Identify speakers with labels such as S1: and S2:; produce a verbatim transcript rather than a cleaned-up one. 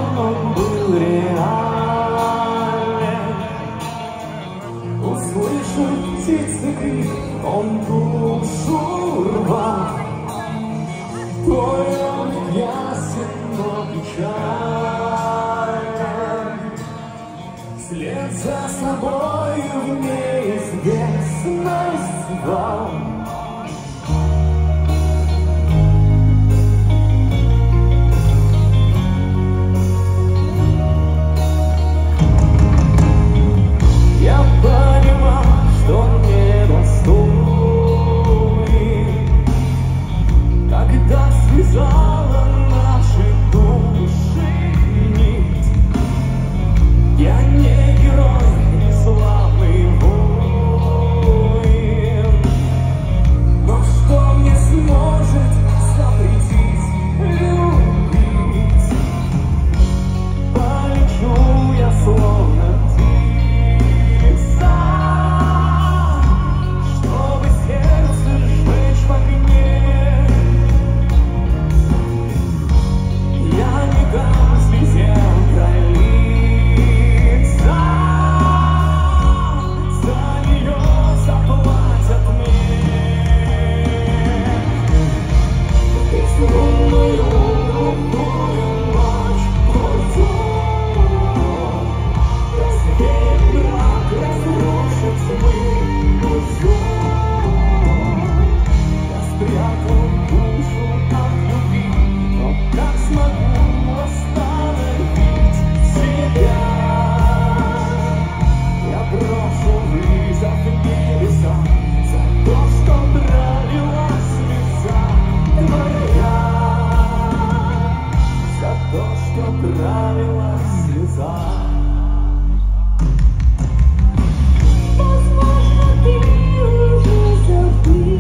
S1: он был реален. Услышав птицы крик, он душу рвал. Твой облик ясен, но печален. Вслед за собой в неизвестность звал. Связала наши души нить. Я не герой, не славный воин, но что мне сможет запретить любить? Полечу я словно птица, чтобы сердце сжечь в огне. Я не дам слезам пролиться, за нее заплатят мне. Ты струнную рукою ночь пойдет, рассвет мрак разрушит тьмы узор. Я спрятал душу от любви, но как смогу остановить себя? Я брошу вызов небесам за то, что пролилась слеза твоя, за то, что пролилась слеза.
S2: Возможно, ты уже забыл